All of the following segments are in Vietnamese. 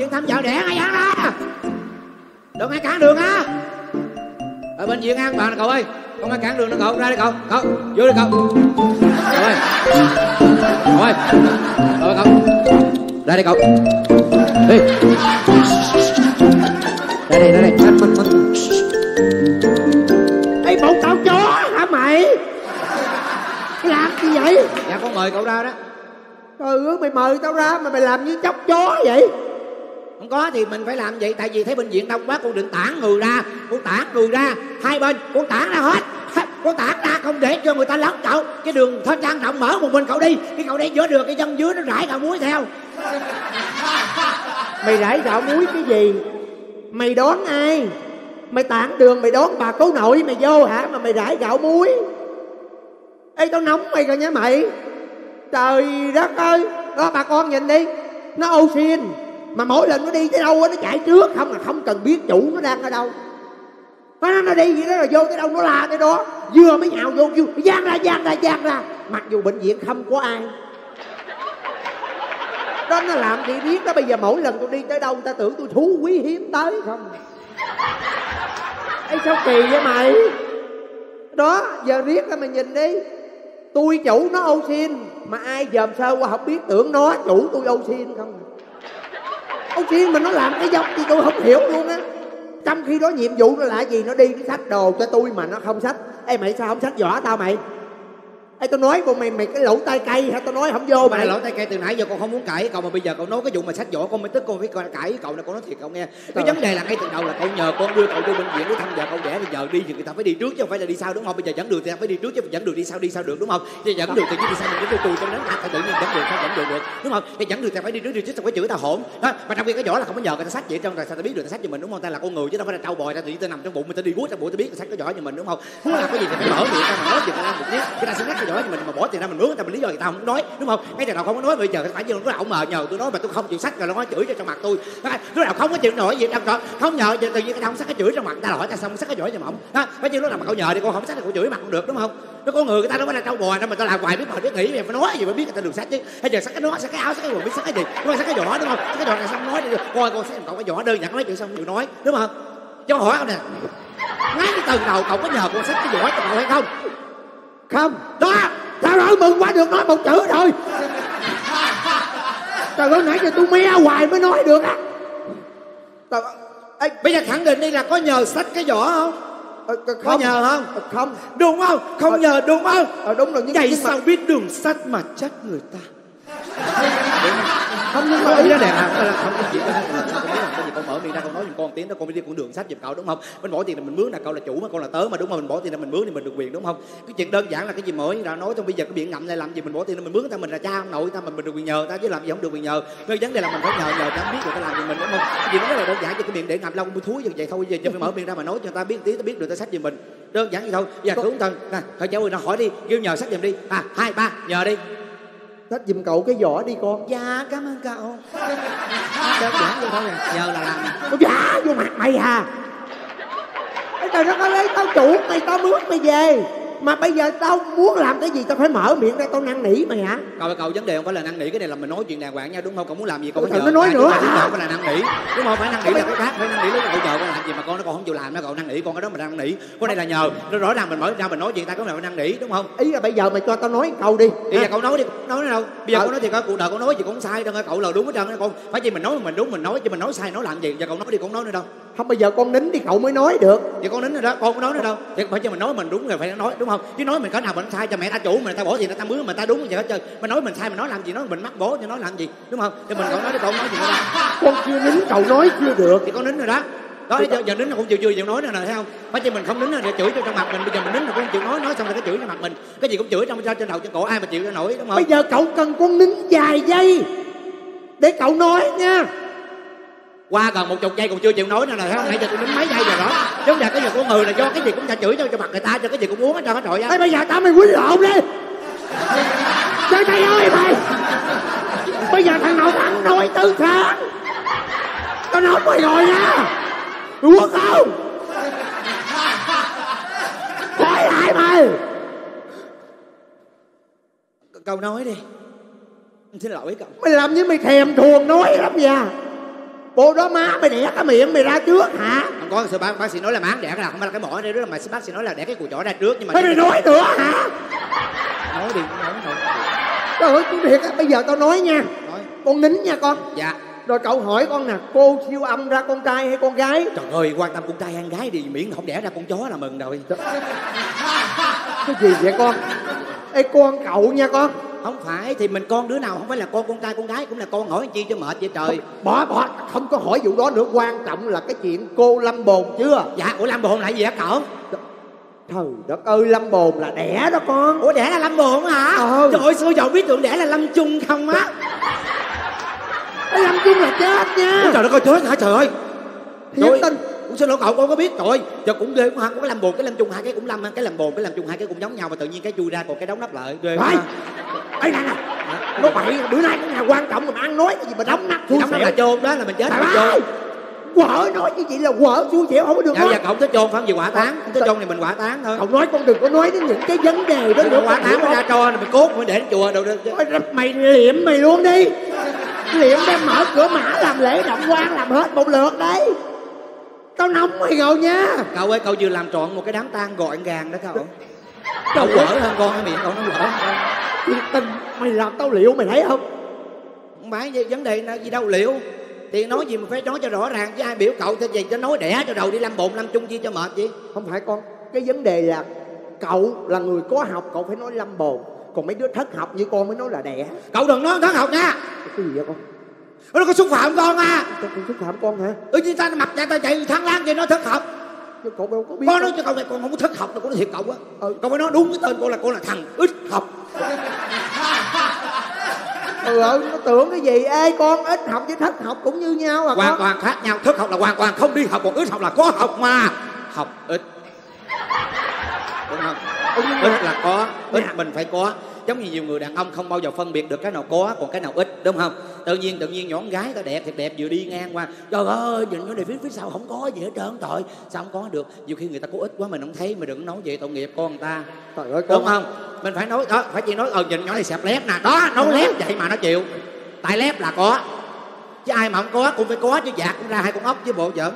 viện thăm vợ đẻ ngay ăn ra. Đừng ai cản đường á. Ở bệnh viện an toàn cậu ơi. Không ai cản đường nữa cậu. Ra đi cậu. Cậu vô đi cậu. Cậu ơi. Cậu ơi. Cậu ơi cậu. Ra đi cậu. Đi. Ra đây, ra đây. Ê bộ tao chó hả mày? Làm gì vậy? Dạ con mời cậu ra đó. Trời ơi mày mời tao ra mà mày làm như chóc chó vậy? Không có thì mình phải làm vậy. Tại vì thấy bệnh viện đông quá con định tản người ra. Con tản người ra. Hai bên con tản ra hết. Con tản ra không để cho người ta lấn cậu. Cái đường thôn trang rộng mở một mình cậu đi. Cái cậu đi giữa đường cái chân dưới nó rải gạo muối theo. Mày rải gạo muối cái gì? Mày đón ai? Mày tản đường mày đón bà cố nội mày vô hả mà mày rải gạo muối? Ê tao nóng mày rồi nha mày. Trời đất ơi. Đó bà con nhìn đi. Nó oxy. Mà mỗi lần nó đi tới đâu nó chạy trước. Không là không cần biết chủ nó đang ở đâu. Nó đi vậy đó rồi vô tới đâu nó la tới đó. Vừa mới nhào vô kêu gian ra. Mặc dù bệnh viện không có ai. Đó nó làm thì biết đó. Bây giờ mỗi lần tôi đi tới đâu người ta tưởng tôi thú quý hiếm tới không. Ê sao kỳ vậy mày? Đó giờ riết ra mày nhìn đi. Tôi chủ nó ô xin. Mà ai dòm sơ qua không biết tưởng nó chủ tôi ô xin không. Ô xin mà nó làm cái dốc thì tôi không hiểu luôn á. Trong khi đó nhiệm vụ nó là gì? Nó đi nó xách đồ cho tôi mà nó không xách. Ê mày sao không xách giỏ tao mày? Ê tao nói con mày cái lỗ tay cây hả? Tao nói không vô mày. Lỗ tay cây từ nãy giờ con không muốn cãi cậu. Mà bây giờ cậu nói cái vụ mà xách giỏ con mới tức. Con phải cãi với cậu này. Con nói thiệt cậu nghe. Cái vấn đề là ngay từ đầu là cậu nhờ con đưa cậu vô bệnh viện để thăm vợ cậu đẻ. Bây giờ đi thì người ta phải đi trước chứ không phải là đi sau đúng không? Bây giờ dẫn đường thì ta phải đi trước chứ dẫn đường đi sau được đúng không? Thì dẫn đường thì đi sau mình tôi trong đánh phải tự nhiên dẫn đường sao dẫn đường được đúng không? Thì dẫn đường thì phải đi trước sao phải chửi ta hỗn đó. Mà trong khi cái giỏ là không có nhờ người ta xách vậy trong rồi sao ta biết được ta xách cho mình đúng không? Ta là con người chứ đâu phải là trâu bò. Ta tự nhiên ta nằm trong bụng mình ta đi guốc trong bụng ta biết ta xách cái giỏ cho mình đúng không? Muốn làm cái gì thì phải mở miệng ra mà nói chuyện ta làm được nhé. Người ta sẽ xách cái giỏ cho mình mà bỏ tiền ra mình nướng ta mình lý do người ta không nói đúng không? Ngay từ đầu không có nói bây giờ phải như nó ổng mờ nhờ tôi nói mà tôi không chịu xách rồi nó nói chửi cho trong mặt tôi. Lúc nào không có chịu nổi gì đâu không nhờ tự nhiên cái ông xách cái chửi trong mặt ta hỏi ta xong xách cái giỏ cho ổng đó. Phải chứ lúc nào mà cậu nhờ đi con không xách thì cậu chửi mặt không được đúng không? Nó có người ta đâu phải là trâu bò đâu mà ta làm hoài biết nghĩ vậy phải nói gì mà biết người ta được xách chứ. Bây giờ xách cái nó xách cái áo xách cái quần biết xách cái gì đúng không? Xách cái giỏ đúng không? Xách cái giỏ này xong nói đi coi con xách cậu cái giỏ đơn giản nói chuyện xong chịu nói đúng không? Cho hỏi ông nè ngay từ đầu cậu có nhờ con xách cái giỏ cho cậu hay không? Không. Đó tao nói mừng quá được nói một chữ rồi. Trời ơi nãy giờ tôi me hoài mới nói được á. Bây giờ khẳng định đi là có nhờ xách cái giỏ không? Có nhờ không? Không. Đúng không? Không nhờ đúng không? Đúng rồi. Vậy sao biết đường sắt mà trách người ta? Không nhưng mà ý đó đẹp là không có chuyện đó cái gì con mở miệng ra con nói giùm con tiếng đó con đi con đường sách giùm cậu đúng không? Mình bỏ tiền là mình mướn là cậu là chủ mà con là tớ mà đúng không? Mình bỏ tiền là mình mướn thì mình được quyền đúng không? Cái chuyện đơn giản là cái gì mới ra nói trong bây giờ cái miệng ngậm này làm gì mình bỏ tiền là mình mướn ta mình là cha ông nội ta mình được quyền nhờ ta chứ làm gì không được quyền nhờ. Cái vấn đề là mình phải nhờ ta biết người ta làm gì mình đúng không? Vì nó rất là đơn giản cho cái miệng để ngậm lông mới thúi như vậy thôi. Giờ cho phải mở miệng ra mà nói cho người ta biết tí ta biết được ta sách giùm mình. Đơn giản vậy thôi. Giờ thử thân nè thôi cháu ơi nó hỏi đi kêu nhờ sách giùm đi. 2 3 nhờ đi. Xách giùm cậu cái giỏ đi con. Dạ cảm ơn cậu. Đơn giản vậy thôi à. Giờ là làm. Ôi dạ vô mặt mày à. Trời đất ơi tao chủ mày tao mướn mày về. Mà bây giờ tao muốn làm cái gì tao phải mở miệng ra tao năn nỉ mày hả? Cậu vấn đề không phải là năn nỉ cái này là mình nói chuyện đàng hoàng nha đúng không? Cậu muốn làm gì cậu phải nhờ. Nó nói nữa hả? Không phải là năn nỉ đúng không? Phải năn nỉ là cái khác. Phải năn nỉ lúc cậu chờ con làm gì mà con nó còn không chịu làm nó cậu năn nỉ con cái đó mình năn nỉ. Con này là nhờ nó rõ ràng mình mở ra mình nói chuyện ta có nào phải năn nỉ đúng không? Ý là bây giờ mày cho tao nói câu đi. Bây giờ cậu nói đi nói đâu? Bây giờ cậu nói thì cuộc đời cậu nói gì cũng sai đâu cậu là đúng hết trơn á con. Phải chi mình nói mình đúng mình nói chứ mình nói sai nói làm gì? Giờ cậu nói đi con nói nữa đâu? Không bây giờ con nín đi cậu mới nói được. Vậy con nín rồi đó con có nói nữa đâu? Thì phải cho mình nói mình đúng rồi phải nói đúng không? Chứ nói mình có nào mình sai cho mẹ ta chủ mình ta bỏ tiền ta mướn mình ta đúng vậy hết trơn. Mình nói mình sai mình nói làm gì nói mình mắc bố cho nói làm gì đúng không? Thì mình cậu nói đi cậu nói gì nữa đâu? Con chưa nín cậu nói chưa được. Thì con nín rồi đó. Đó giờ nín là cũng chịu nói nữa nè thấy không? Phải chứ mình không nín là để chửi cho trong mặt mình. Bây giờ mình nín là cũng không chịu nói xong rồi cái chửi trong mặt mình. Cái gì cũng chửi trên đầu trên cổ ai mà chịu cho nổi đúng không? Bây giờ cậu cần con nín vài giây để cậu nói nha. Qua gần 10 giây còn chưa chịu nói nữa nè thấy không? Nãy giờ tôi nín mấy giây rồi đó. Giống như cái giờ con người là do cái gì cũng chửi cho mặt người ta cho cái gì cũng muốn hết trơn hết rồi á. Bây giờ tao mày quýnh lộn đi. Trời trời ơi mày. Bây giờ thằng nào thằng nói tư sáng. Tao nói mày rồi nha. Đúng không? Hỏi lại mày. Cậu nói đi. Xin lỗi cậu. Mày làm như mày thèm thuồng nói lắm nha. Bộ đó má mày đẻ cái miệng mày ra trước hả? Không có, sự bác sĩ nói là má đẻ cái nào không phải là cái mỏ đây, đó là mà bác sĩ nói là đẻ cái cùi chỏ ra trước, nhưng mà mày nói nữa hả? Nói đi, nói thôi. Trời ơi, tôi thiệt á, bây giờ tao nói nha. Nói. Con nín nha con. Dạ. Rồi cậu hỏi con nè, cô siêu âm ra con trai hay con gái? Trời ơi, quan tâm con trai hay con gái đi, miễn không đẻ ra con chó là mừng rồi. Cái gì vậy con? Ê, con cậu nha con. Không phải, thì mình con đứa nào không phải là con trai con gái cũng là con, hỏi chi cho mệt vậy trời. Bỏ, không có hỏi vụ đó nữa, quan trọng là cái chuyện cô Lâm Bồn chưa? Dạ, ủa Lâm Bồn là gì hả cậu? Trời đất ơi, Lâm Bồn là đẻ đó con. Ủa đẻ là Lâm Bồn hả? Trời ơi, xưa giờ biết tưởng đẻ là Lâm Chung không á. Cái Lâm Chung là chết nha. Trời đất ơi, chết hả trời ơi. Thiệt tình. Cũng xin lỗi cậu, con có biết rồi. Giờ cũng ghê quá, có cái Lâm Bồn, cái Lâm Chung, hai cái cũng Lâm, cái Lâm Bồn, cái Lâm Chung hai cái cũng giống nhau mà tự nhiên cái chui ra còn cái đóng nắp lại. Ghê quá. Ê nè, nó bậy, bữa nay cái nhà quan trọng mà ăn nói cái gì mà đóng nắp. Đóng nắp là chôn đó, là mình chết là chôn. Quở nói như vậy là quở xui xẻo không có được. Dạ cậu tới chôn phải không? Gì hỏa táng, tới chôn thì mình hỏa táng thôi. Cậu nói con đừng có nói đến những cái vấn đề đó nữa. Hỏa táng mới ra cho mình cốt mới để đến chùa đâu. Mày liệm mày luôn đi. Liệm đem mở cửa mã làm lễ động quan làm hết một lượt đấy. Tao nóng mày cậu nha. Cậu ơi, cậu vừa làm trọn một cái đám tang gọn gàng đó cậu. Cậu quở hơn con, cái miệng cậu nó quở hơn. Thiệt tình, mày làm tao liệu mày thấy không? Không phải vấn đề gì đâu liệu. Thì nói gì mà phải nói cho rõ ràng, chứ ai biểu cậu cho gì cho nói đẻ cho đầu đi Lâm Bồn Lâm Chung chi cho mệt gì. Không phải con, cái vấn đề là cậu là người có học, cậu phải nói Lâm Bồn. Còn mấy đứa thất học như con mới nói là đẻ. Cậu đừng nói thất học nha. Cái gì vậy con? Nó có xúc phạm con à. Tao cũng xúc phạm con hả? Chứ ta mặt ra ta chạy thắng láng vậy nó thất học. Chứ cậu đâu có biết. Con nói cho cậu này con không có thất học đâu, con nói thiệt cậu á. Cậu phải nói đúng cái tên con là thằng ít học. Nó tưởng cái gì? Ê con, ít học với thất học cũng như nhau à. Hoàn toàn khác nhau. Thất học là hoàn toàn không đi học, còn ít học là có học mà. Học ít, đúng không? Ít là có, ít mình phải có. Giống như nhiều người đàn ông không bao giờ phân biệt được cái nào có còn cái nào ít, đúng không? Tự nhiên nhỏ con gái ta đẹp thiệt đẹp vừa đi ngang qua, trời ơi nhìn nó này phía sau không có gì hết trơn. Trời sao không có được? Nhiều khi người ta có ít quá mình không thấy, mình đừng nói vậy tội nghiệp con người ta. Trời ơi, đúng không? Mình phải nói đó, phải chỉ nói nhìn nhỏ này xẹp lép nè, đó nói lép vậy mà nó chịu. Tại lép là có, chứ ai mà không có cũng phải có chứ, dạt cũng ra hai con ốc với bộ giỡn.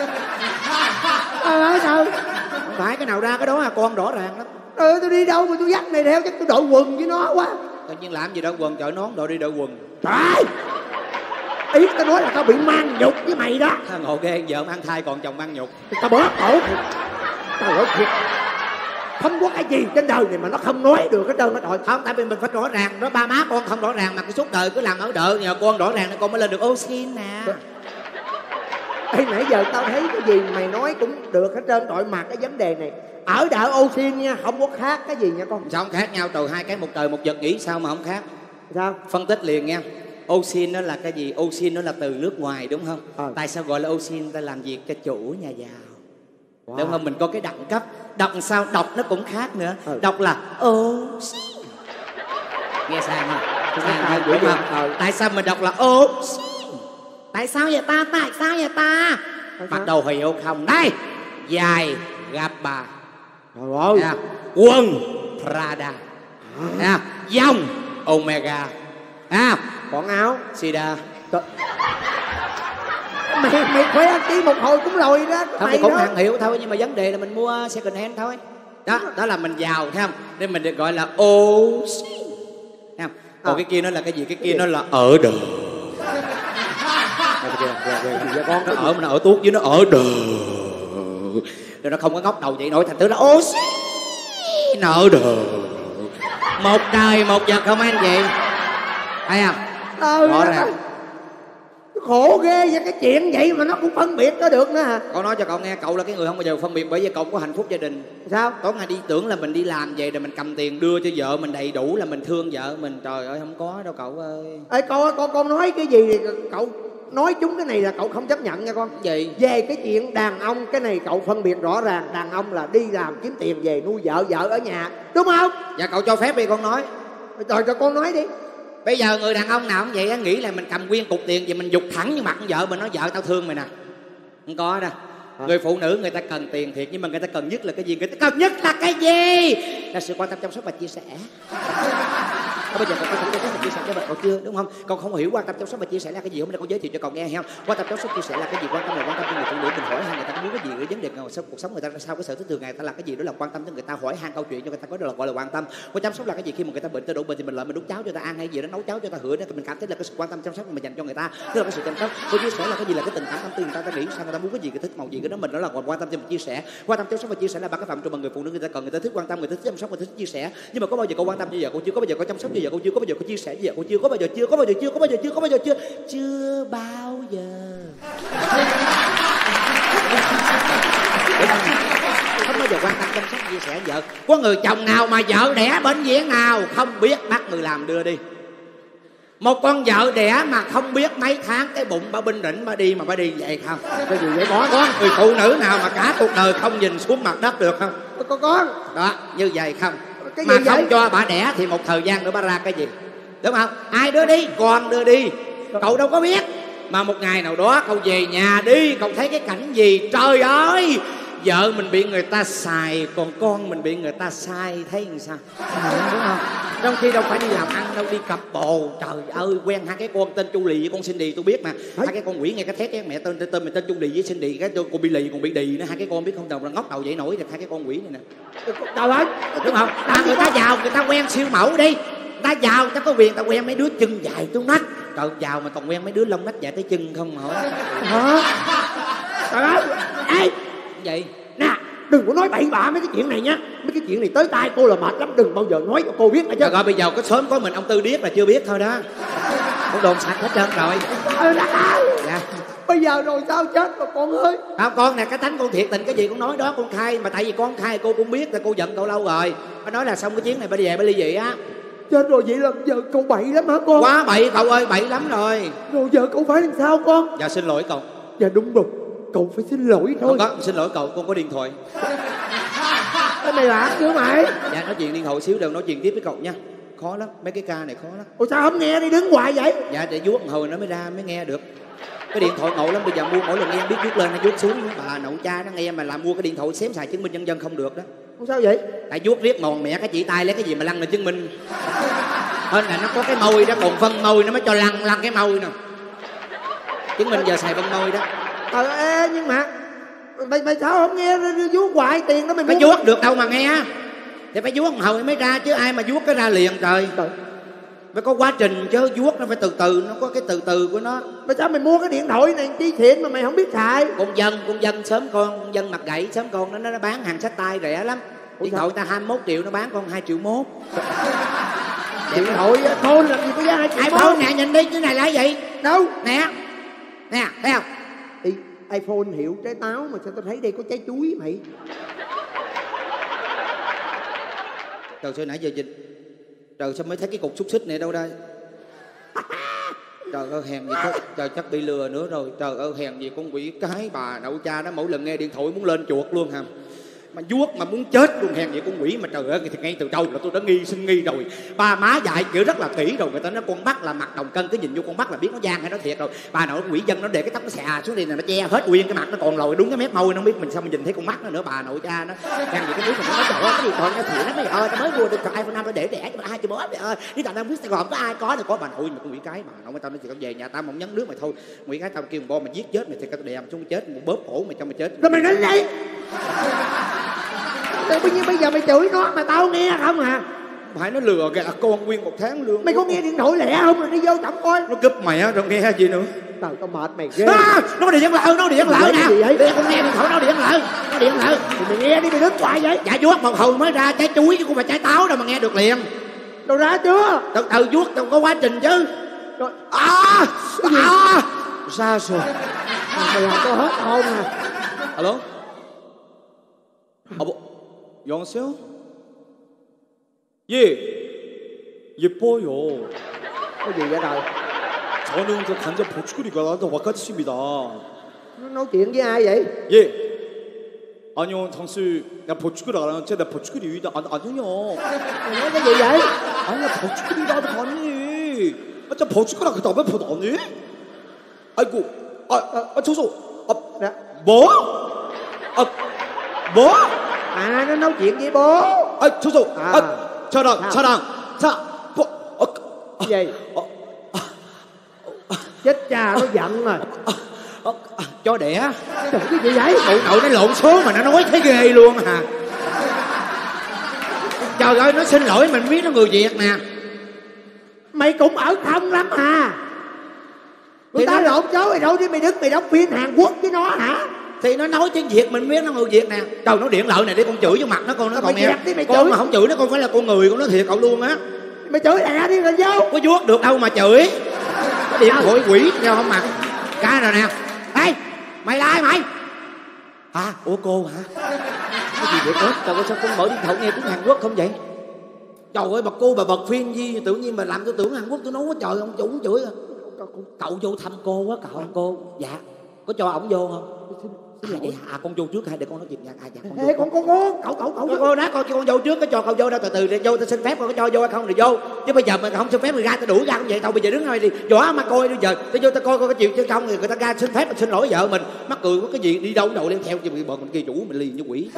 Sao? Không phải cái nào ra cái đó à con, rõ ràng lắm. Tôi đi đâu mà tôi dắt này theo, chắc tôi đội quần với nó quá. Tự nhiên làm gì đội quần, chợ nón đội đi đội quần. Trời, ý tao nói là tao bị mang nhục với mày đó. Ngộ ghê, vợ mang thai còn chồng mang nhục. Tao bớt khổ. Tao nói thiệt, không có cái gì trên đời này mà nó không nói được hết trơn á. Trời, không, tại vì mình phải rõ ràng đó, ba má con không rõ ràng mà cái suốt đời cứ làm ở đợ, nhờ con rõ ràng nên con mới lên được Osin nè. Ê, nãy giờ tao thấy cái gì mày nói cũng được hết trơn. Tội mà cái vấn đề này ở đợ Osin nha, không có khác cái gì nha con. Sao không khác nhau? Từ hai cái một trời một vật, nghĩ sao mà không khác? Sao? Phân tích liền nha. Osin nó là cái gì? Osin nó là từ nước ngoài đúng không? Tại sao gọi là Osin? Ta làm việc cho chủ nhà giàu. Đúng không? Mình có cái đẳng cấp. Đọc sao? Đọc nó cũng khác nữa. Đọc là Osin. Nghe sang không? Sang đúng không? Tại sao mình đọc là Osin? Tại sao vậy ta? Tại sao vậy ta? Bắt đầu hiểu không? Đây, dài gặp bà. Trời ơi. Quần Prada. Dòng Omega. Còn áo Sida. Mày khoe ăn chí một hồi cũng lòi đó. Không thì cũng hàng hiệu thôi, nhưng mà vấn đề là mình mua second hand thôi. Đó là mình giàu, thấy không? Nên mình được gọi là Osin. Còn cái kia nó là cái gì? Cái kia nó là ở đời. Con nó ở, nó ở tuốt với nó ở đời. Rồi nó không có ngóc đầu vậy nổi, thành tứ là Osin. Nó ở đời. Một trời một vật không anh chị? Thấy không? Rõ ràng. Khổ ghê vậy, cái chuyện vậy mà nó cũng phân biệt có được nữa hả? Cậu nói cho cậu nghe, cậu là cái người không bao giờ phân biệt, bởi vì cậu có hạnh phúc gia đình. Sao? Có ngày đi tưởng là mình đi làm về rồi mình cầm tiền đưa cho vợ mình đầy đủ là mình thương vợ mình. Trời ơi không có đâu cậu ơi. Ê con nói cái gì thì cậu nói chúng cái này là cậu không chấp nhận nha con. Gì? Về cái chuyện đàn ông, cái này cậu phân biệt rõ ràng. Đàn ông là đi làm kiếm tiền về nuôi vợ, vợ ở nhà, đúng không? Dạ cậu cho phép đi con nói. Rồi cho con nói đi. Bây giờ người đàn ông nào cũng vậy, nghĩ là mình cầm nguyên cục tiền vậy mình giục thẳng như mặt vợ mình, nói vợ tao thương mày nè. Không có đâu. Người phụ nữ người ta cần tiền thiệt, nhưng mà người ta cần nhất là cái gì? Người ta cần nhất là cái gì? Là sự quan tâm, chăm sóc và chia sẻ. Bây giờ con chăm sóc và chia sẻ cho bà cậu chưa, đúng không? Con không hiểu quan tâm chăm sóc và chia sẻ là cái gì, hôm nay con giới thiệu cho cậu nghe, không? Quan tâm chăm sóc chia sẻ là cái gì? Quan tâm là quan tâm cho người phụ nữ, mình hỏi han người ta muốn cái gì, cái vấn đề cuộc sống người ta sao, cái sở thích thường ngày ta là cái gì, đó là quan tâm cho người ta, hỏi han câu chuyện cho người ta, có đó là gọi là quan tâm. Còn chăm sóc là cái gì? Khi mà người ta bệnh, ta đổ bệnh thì mình lại mình đút cháo cho ta ăn hay gì đó, nấu cháo cho ta hưởng, mình cảm thấy là cái sự quan tâm chăm sóc mà mình dành cho người ta, tức là cái sự chăm sóc. Còn chia sẻ là cái gì? Là cái tình cảm tâm tư người ta nghĩ sao, người ta muốn cái gì, người thích màu gì, cái đó mình đó là quan tâm cho mình chia sẻ. Quan tâm chăm sóc và chia sẻ là ba cái phạm trù mà người phụ nữ người ta cần, người ta thích quan tâm, người ta thích chăm sóc, người ta thích chia sẻ. Nhưng mà có bao giờ cô quan tâm như vậy cô chưa? Có bao giờ cô chăm sóc như vậy cô chưa? Có bao giờ cô chia sẻ như vậy cô chưa? Có bao giờ chưa? Có bao giờ chưa? Có bao giờ chưa? Có bao giờ chưa? Chưa bao giờ. Không bao giờ quan tâm chăm sóc chia sẻ vợ. Có người chồng nào mà vợ đẻ bệnh viện nào không biết, bắt người làm đưa đi. Một con vợ đẻ mà không biết mấy tháng cái bụng bà binh rỉnh bà đi mà bà đi vậy không? Cái gì vậy con? Người phụ nữ nào mà cả cuộc đời không nhìn xuống mặt đất được không? Con đó như vậy không? Cái mà gì không vậy? cho bà đẻ thì một thời gian nữa bà ra cái gì, đúng không? Ai đưa đi? Con đưa đi. Cậu đâu có biết. Mà một ngày nào đó cậu về nhà đi, cậu thấy cái cảnh gì? Trời ơi, vợ mình bị người ta xài, còn con mình bị người ta sai, thấy làm sao? Đúng không? Trong khi đâu phải đi làm ăn đâu, đi cặp bồ. Trời ơi, quen hai cái con tên Chu Lì với con Cindy tôi biết mà. Hai cái con quỷ nghe cái thét cái mẹ tên mình tên Chu Lì với Cindy, cái con bị lì còn bị đì nữa. Hai cái con biết không, đầu là ngóc đầu dậy nổi, thì hai cái con quỷ này nè. Trời ơi, đúng không? Người ta giàu, người ta quen siêu mẫu đi. Người ta giàu, người ta có quyền, người ta quen mấy đứa chân dài tới nách. Trời, giàu mà còn quen mấy đứa lông nách dài tới chân không mà hỏi. hả? Trời ơi, ê, Vậy nè, đừng có nói bậy bạ mấy cái chuyện này nhá. Mấy cái chuyện này tới tai cô là mệt lắm, đừng bao giờ nói cho cô biết nữa chứ. rồi bây giờ có sớm có mình ông Tư điếc là chưa biết thôi đó. Con đồn sạch hết trơn rồi. Dạ. Bây giờ rồi sao chết rồi con ơi? Không, con nè, cái tánh con thiệt tình, cái gì con nói đó con khai. Mà tại vì con khai cô cũng biết là cô giận cậu lâu rồi. Con nói là xong cái chuyến này bây về ly dị á. Chết rồi, vậy là giờ cậu bậy lắm hả con? Quá bậy cậu ơi, bậy lắm rồi. Rồi giờ cậu phải làm sao con? Dạ xin lỗi cậu. Dạ đúng rồi, cậu phải xin lỗi thôi. Không có, xin lỗi cậu, con có điện thoại. Cái mày làm chứ mày? Dạ nói chuyện điện thoại xíu đều nói chuyện tiếp với cậu nha. Khó lắm, mấy cái ca này khó lắm. Ủa sao không nghe đi, đứng hoài vậy? Dạ để vuốt một hồi nó mới ra mới nghe được. Cái điện thoại ngộ lắm, bây giờ mua mỗi lần nghe biết vuốt lên hay vuốt xuống. Bà nội cha nó nghe mà làm mua cái điện thoại xém xài chứng minh nhân dân không được đó. Ủa sao vậy? Tại vuốt riết mòn mẹ cái chỉ tay lấy cái gì mà lăn là chứng minh. Hơn là nó có cái môi đó, còn phân môi nó mới cho lăn cái môi nè. Chứng minh giờ xài phân môi đó. Ê, nhưng mà mày sao không nghe vuốt hoài tiền đó mày Phải mua... vuốt được đâu mà nghe. Thì phải vuốt một hồi mới ra chứ ai mà vuốt cái ra liền trời. Phải có quá trình chứ, vuốt nó phải từ từ, nó có cái từ từ của nó. Mà sao mày mua cái điện thoại này chi xịn mà mày không biết xài? Con dân sớm con dân mặt gãy sớm con nó bán hàng xách tay rẻ lắm. Điện thoại ta 21 triệu nó bán con 2 triệu mốt. Điện thoại phone làm gì có giá 2 triệu iPhone nè, nhìn đi, cái này là gì? Đâu? Nè, thấy không? iPhone hiệu trái táo mà sao tao thấy đây có trái chuối mày? Trời sao nãy giờ dịch. Trời sao mới thấy cái cục xúc xích này đâu đây? Trời ơi hèn gì thế? Trời chắc bị lừa nữa rồi. Trời ơi hèn gì con quỷ cái bà nội cha nó mỗi lần nghe điện thoại muốn lên chuột luôn hả? Mà vuốt mà muốn chết luôn, hèn vậy con quỷ. Mà trời ơi thì ngay từ đầu là tôi đã sinh nghi rồi. Ba má dạy kiểu rất là kỹ rồi. Người ta nói con mắt là mặt đồng cân, cứ nhìn vô con mắt là biết nó gian hay nó thiệt rồi. Bà nội quỷ dân nó để cái tóc nó xà xuống đây là nó che hết nguyên cái mặt, nó còn lồi đúng cái mép môi, nó không biết mình sao mình nhìn thấy con mắt nó nữa. Bà nội cha nó hèn vậy cái đứa mà nó trời ơi cái điện thoại nó thiệt lắm. Bây giờ ơi tao mới mua được iPhone 5 để đẻ cho 2 triệu bó ơi. Đi tao đang biết Sài Gòn có ai có được có. Bà nội mà con quỷ cái mà nội tao nói thì tao về nhà tao không nhấn nước mày thôi. Quỷ cái tao kêu bo mà giết chết mày thì tao đè xuống chết một bóp cổ mày cho mày chết. Rồi mày nói gì? Bây giờ mày chửi nó mà tao nghe không à? Phải nó lừa gạt con nguyên một tháng lương. Mày có nghe điện thoại lẻ không? Rồi đi vô chậm coi. Nó cúp mày á, rồi nghe gì nữa. Trời tao mệt mày ghê. Nó điện lợ nè. Để con nghe điện thoại nó điện lợ. Mày nghe đi, mày đứng hoài vậy. Dạ vuốt một hồi mới ra trái chuối chứ không phải trái táo đâu mà nghe được liền. Đâu ra chưa? Từ vuốt đâu có quá trình chứ. Rồi. Ra rồi. Mày làm tao hết hồn nè. Alo. 여보세요? 예, 예뻐요. Có gì vậy trời? 저는 그 간접 보추구리가 나도 와카츠입니다. Nó nói chuyện với ai vậy? 예. 아니요, 당신 나 보추구리 알아요? 나 보추구리 위다 아니요. Mày nói cái gì vậy? 아니야, 보추구리라도 아니. 저 보추구라 그 다음에 보다 아니? 아이고, 저소, Dạ. 뭐? 뭐? À nó nói chuyện với bố. 저소, 저랑, 자, Gì? Chết cha, nó giận rồi. Cho đẻ. Trời, cái gì vậy? Bộ nội nó lộn số mà nó nói thấy ghê luôn hả? Trời ơi, nó xin lỗi mình biết nó người Việt nè. Mày cũng ở không lắm à? Người ta lộn số mày đâu đi, mày đứng mày đóng phim Hàn Quốc với nó hả? Thì nó nói tiếng Việt mình biết nó người Việt nè. Trời, nó điện lợi này để con chửi vô mặt nó, con nó còn nghe. Con mà không chửi nó con phải là con người, con nói thiệt cậu luôn á. Mày chửi lẹ đi rồi vô. Có vuốt được đâu mà chửi. Cái điện thoại quỷ theo không mặt. Cái rồi nè. Ê, mày là ai mày? À, ủa cô hả? Cái gì vậy con? Trời ơi, sao con mở điện thoại nghe tiếng Hàn Quốc không vậy? Trời ơi, bà cô bà bật phim gì tự nhiên mà làm tôi tưởng Hàn Quốc, tôi nói quá trời, ông chủ chửi à. Cậu vô thăm cô quá, cậu ông cô. Dạ, có cho ổng vô không? Vậy hả? Con vô trước hay để con nói chuyện nha. Dạ, Ê, con cô nói con vô trước, cái cho cậu vô đâu, từ từ để vô, tao xin phép con có cho vô hay không thì vô. Chứ bây giờ mà không xin phép thì ra tao đuổi ra không vậy, tao bây giờ đứng ngay đi võ mà coi bây giờ tao vô tao coi có chuyện chứ không thì người ta ra xin phép mình xin lỗi vợ mình, mắc cười có cái gì đi đâu đầu đem theo cho bọn mình kia chủ mình liền như quỷ.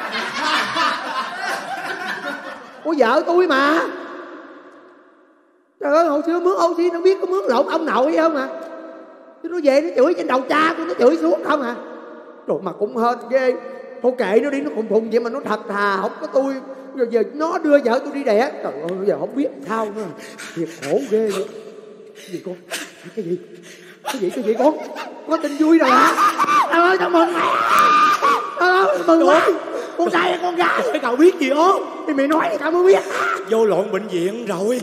Ủa vợ tôi mà. Trời ơi, hồi xưa mướn oxy nó biết có mướn lộn ông nội không à? Chứ nó về nó chửi trên đầu cha tôi, nó chửi xuống không à? Rồi mà cũng hên ghê. Thôi kệ nó đi, nó phùng vậy mà nó thật thà, không có tôi. Rồi giờ nó đưa vợ tôi đi đẻ. Trời ơi, giờ không biết sao nữa. Thiệt khổ ghê nữa. Cái gì con? Cái gì? Cái gì con? Có tin vui rồi hả? Trời ơi, tao mừng mẹ. Trời ơi, mừng quá. Con trai hay con gái? Cậu biết gì không? Thì mày nói thì tao mới biết. Vô lộn bệnh viện rồi.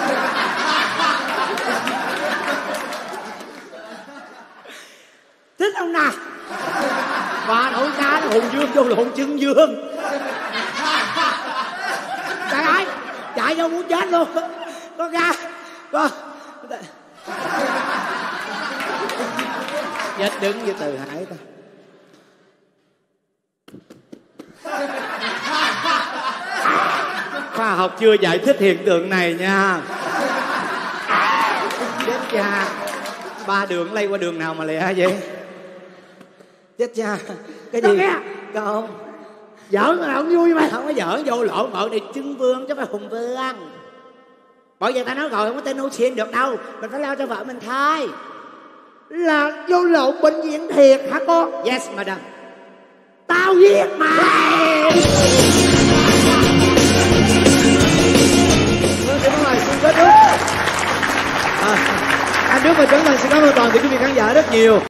Thích không nào? Bà nội ca nó hùng dương vô lộn chân dương. Trời ơi, chạy vô muốn chết luôn. Con ra. Con. Chết đứng như Từ Hải ta. Khoa học chưa giải thích hiện tượng này nha. Chết cha. 3 đường lây qua đường nào mà lẹ vậy? Chết cha. Cái gì? Con Giỡn mà không vui mày. không có giỡn, vô lộn vợ này Trưng Vương chứ phải Hùng Vương. Bởi vậy ta nói rồi không có tên Ocean được đâu, mình phải lo cho vợ mình thôi. Là vô lộn bệnh viện thiệt hả con? Yes madam. Tao giết mày. Anh Đức và Trấn Thành xin cảm ơn toàn thể quý vị khán giả rất nhiều.